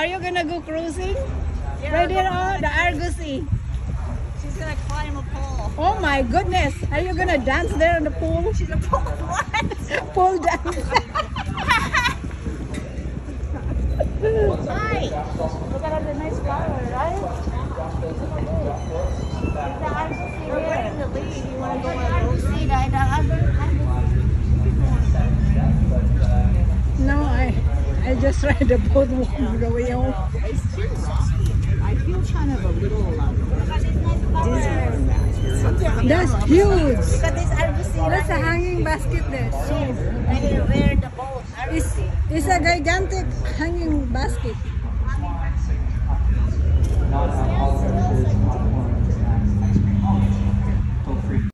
are you gonna go cruising? Yeah, Right here, oh, the Argosy. she's gonna climb a pole. Oh my goodness. Are you gonna dance there in the pool? She's a pole. What? Pool dance. Hi. Look at the nice flower, right? We're waiting to leave. You want to go and see that? No, I just ride the boat on the way home. It's too rocky. I feel kind of a little dizzy. That's huge. Look at this Argosy. That's a hanging basket there. So Right here, where the boat. it's a gigantic hanging basket.